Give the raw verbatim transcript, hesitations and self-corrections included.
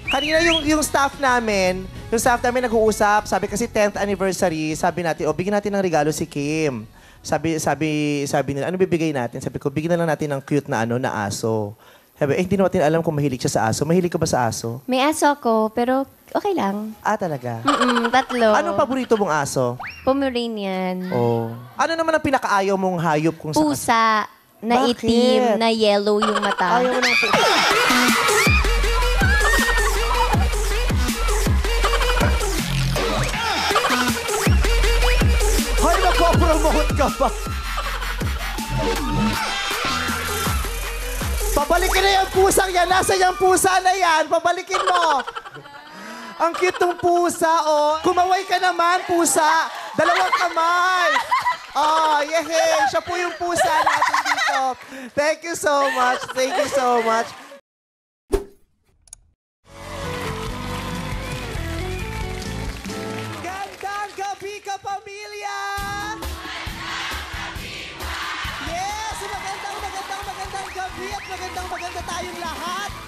Kanina yung, yung staff namin, yung staff namin nag-uusap, sabi kasi tenth anniversary, sabi natin, o bigyan natin ng regalo si Kim. Sabi, sabi, sabi nila, ano bibigay natin? Sabi ko, bigyan na lang natin ng cute na ano, na aso. Sabi, eh, hindi natin alam kung mahilig siya sa aso. Mahilig ka ba sa aso? May aso ako, pero okay lang. Ah, talaga? Mm-mm, tatlo. Anong paborito mong aso? Pomeranian. Oh. Ano naman ang pinakaayaw mong hayop kung sa Pusa na Bakit? itim, na yellow yung mata. Ayaw mo ng pusa. Hoy, magpo-promote ka ba? Pabalikin na yung pusang yan. Nasa yung pusa na yan. Pabalikin mo. Ang cute ng pusa, oh. Kumaway ka naman, pusa. Dalawang kamay. Oh, yehey. Siya po yung pusa natin dito. Thank you so much. Thank you so much. Gandang gabi ka, pamilya! Yes! Magandang, magandang, magandang gabi at magandang, maganda tayong lahat.